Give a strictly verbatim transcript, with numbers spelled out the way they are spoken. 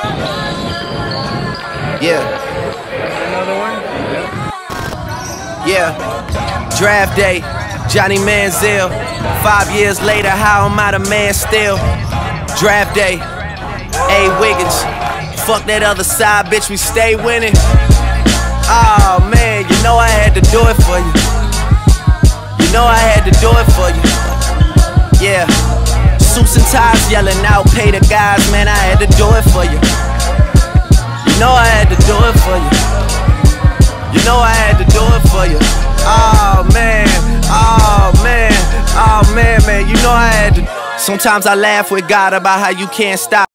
Yeah. Another one? Yeah. Draft day, Johnny Manziel. Five years later, how am I the man still? Draft day, A. Wiggins. Fuck that other side, bitch, we stay winning. Oh man, you know I had to do it for you. You know I had to do it for you. Yeah. Suits and ties yelling out, pay the guys, man, I had to do it for you. You know I had to do it for you. You know I had to do it for you. Oh man, oh man, oh man, man, you know I had to. Sometimes I laugh with God about how you can't stop.